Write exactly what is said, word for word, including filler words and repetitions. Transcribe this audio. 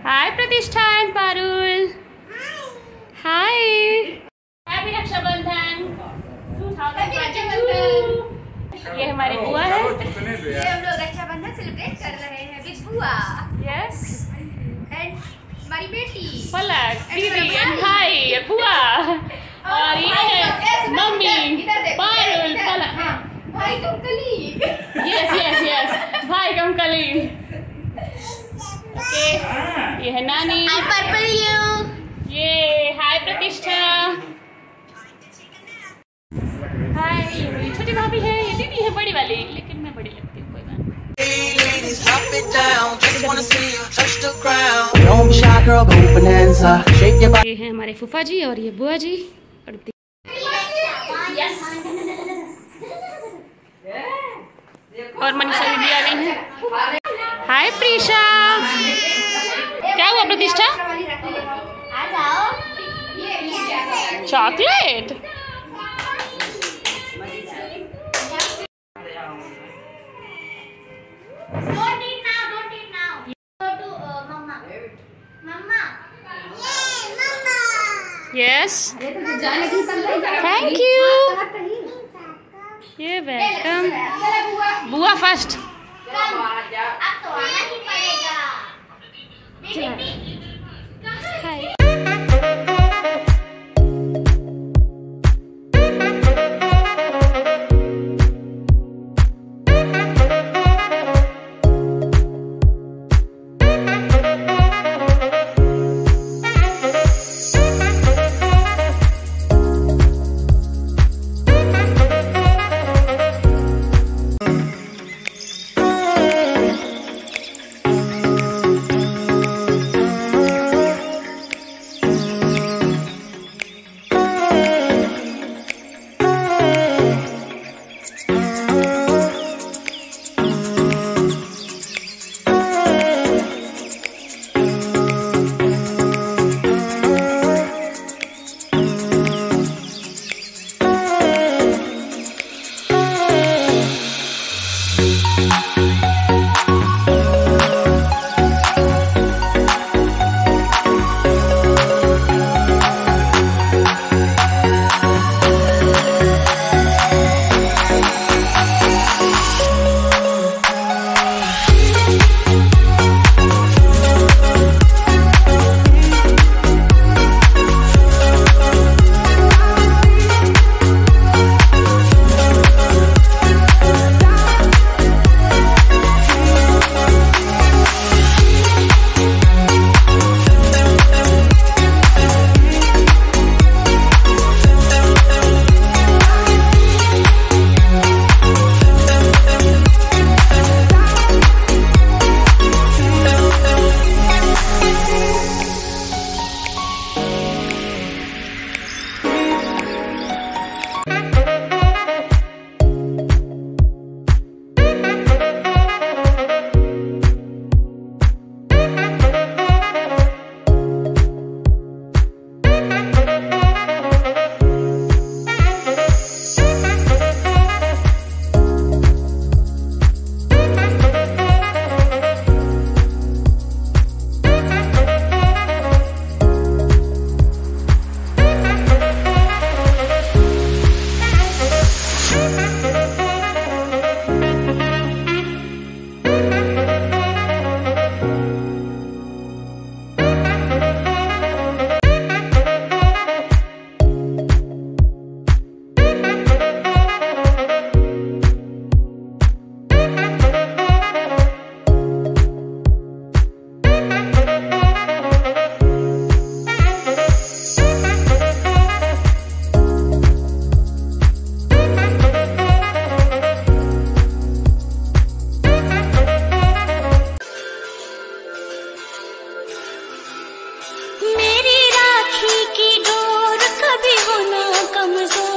Hi Pratishtha and Parul. Hi. Happy Rakshabandhan. ये हमारी बुआ है। ये हम लोग रक्षाबंधन सेलिब्रेट कर रहे हैं विद बुआ। यस। एंड हमारी बेटी पलक, दीदी एंड भाई और बुआ। और ये है मम्मी पारुल पलक। भाई तुम कलीग। यस यस यस भाई कम कलीग। ओके ये है नानी। Hi purple you. ये हाय प्रतिष्ठा। हाय ये मेरी छोटी भाभी है। ये दीदी है बड़ी वाली, लेकिन मैं बड़ी लगती हूँ, कोई बात नहीं। ये है हमारे फूफा जी और ये बुआ जी और और मनीषा दीदी आ गई है। हाय प्रीशा। क्या हुआ Pratishtha? Chocolate. Yes thank you. ये वेलकम। बुआ फर्स्ट। अब तो आना ही पड़ेगा। हाय। मेरी राखी की डोर कभी हो ना कमजोर।